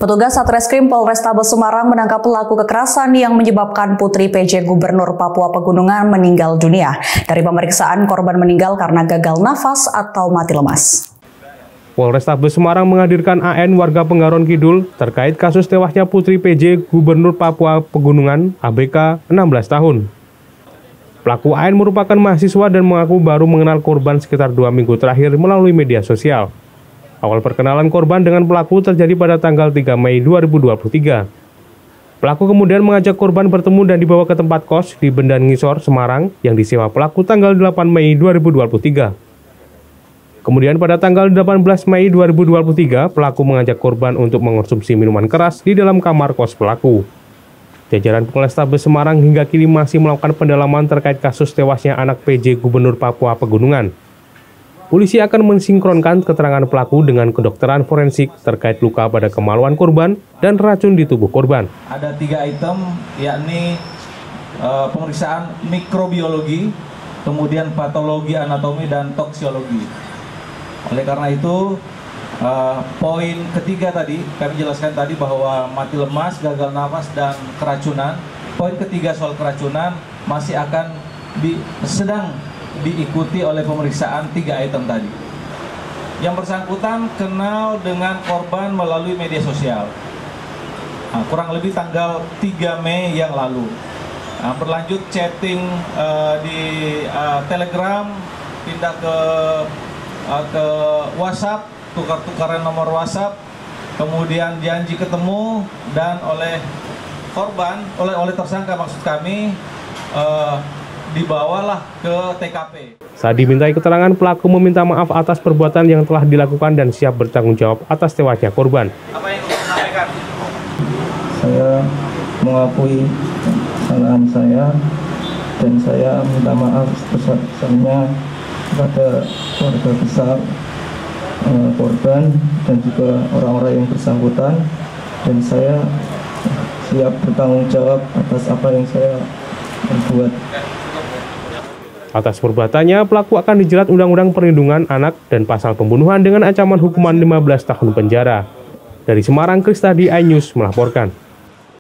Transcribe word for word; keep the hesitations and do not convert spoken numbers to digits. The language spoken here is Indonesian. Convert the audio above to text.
Petugas Satreskrim Polrestabes Semarang menangkap pelaku kekerasan yang menyebabkan Putri P J Gubernur Papua Pegunungan meninggal dunia. Dari pemeriksaan, korban meninggal karena gagal nafas atau mati lemas. Polrestabes Semarang menghadirkan A N warga Penggaron Kidul terkait kasus tewasnya Putri P J Gubernur Papua Pegunungan A B K enam belas tahun. Pelaku A N merupakan mahasiswa dan mengaku baru mengenal korban sekitar dua minggu terakhir melalui media sosial. Awal perkenalan korban dengan pelaku terjadi pada tanggal tiga Mei dua ribu dua puluh tiga. Pelaku kemudian mengajak korban bertemu dan dibawa ke tempat kos di Bendan Ngisor, Semarang yang disewa pelaku tanggal delapan Mei dua ribu dua puluh tiga. Kemudian pada tanggal delapan belas Mei dua ribu dua puluh tiga, pelaku mengajak korban untuk mengonsumsi minuman keras di dalam kamar kos pelaku. Jajaran Polrestabes Semarang hingga kini masih melakukan pendalaman terkait kasus tewasnya anak P J Gubernur Papua Pegunungan. Polisi akan mensinkronkan keterangan pelaku dengan kedokteran forensik terkait luka pada kemaluan korban dan racun di tubuh korban. Ada tiga item, yakni uh, pemeriksaan mikrobiologi, kemudian patologi anatomi dan toksiologi. Oleh karena itu, uh, poin ketiga tadi, kami jelaskan tadi bahwa mati lemas, gagal nafas, dan keracunan. Poin ketiga soal keracunan masih akan di, sedang diikuti oleh pemeriksaan tiga item tadi. Yang bersangkutan kenal dengan korban melalui media sosial. Nah, kurang lebih tanggal tiga Mei yang lalu. Nah, berlanjut chatting uh, di uh, Telegram, pindah ke uh, ke WhatsApp, tukar-tukaran nomor WhatsApp, kemudian janji ketemu dan oleh korban, oleh oleh tersangka maksud kami uh, dibawalah ke T K P. Saat dimintai keterangan, pelaku meminta maaf atas perbuatan yang telah dilakukan dan siap bertanggung jawab atas tewasnya korban. Apa yang ingin disampaikan? Saya mengakui kesalahan saya dan saya minta maaf sebesar-besarnya kepada keluarga besar eh, korban dan juga orang-orang yang bersangkutan, dan saya siap bertanggung jawab atas apa yang saya perbuat. Atas perbuatannya, pelaku akan dijerat Undang-Undang Perlindungan Anak dan pasal pembunuhan dengan ancaman hukuman lima belas tahun penjara. Dari Semarang, Kristadi, iNews melaporkan.